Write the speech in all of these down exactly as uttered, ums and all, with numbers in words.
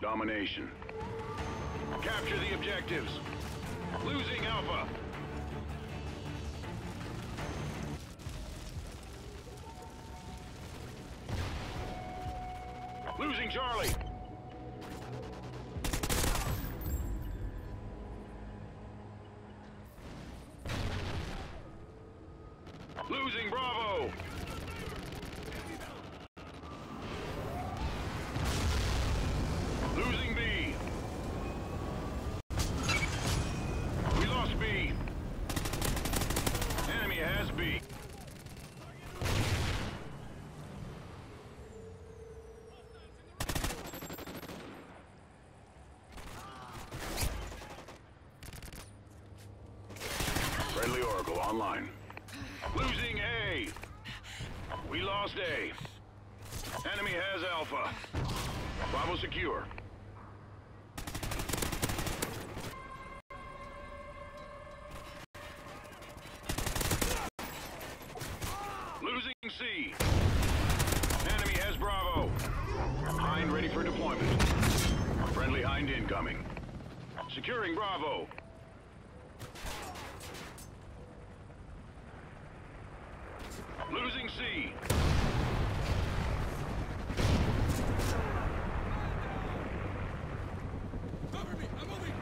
Domination. Capture the objectives. Losing Alpha. Losing Charlie. Losing Bravo. Losing B. We lost B. Enemy has B. Friendly Oracle online. Losing A. We lost A. Enemy has Alpha. Bravo secure. Losing C. Enemy has Bravo. Hind ready for deployment. Friendly Hind incoming. Securing Bravo. Losing C. Cover me! I'm moving!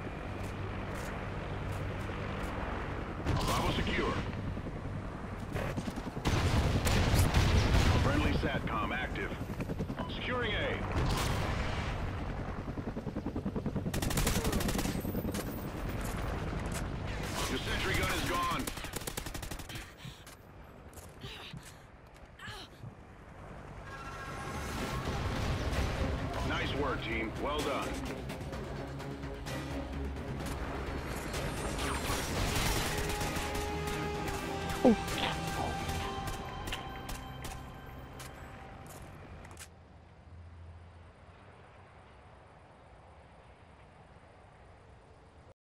Bravo secure. Friendly SATCOM active. Securing A. Your sentry gun is gone. Nice work, team. Well done. Okay.